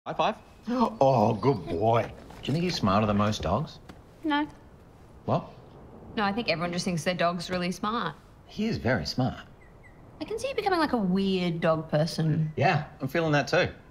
High five. Oh, good boy. Do you think he's smarter than most dogs? No. What? No, I think everyone just thinks their dog's really smart. He is very smart. I can see you becoming like a weird dog person. Yeah, I'm feeling that too.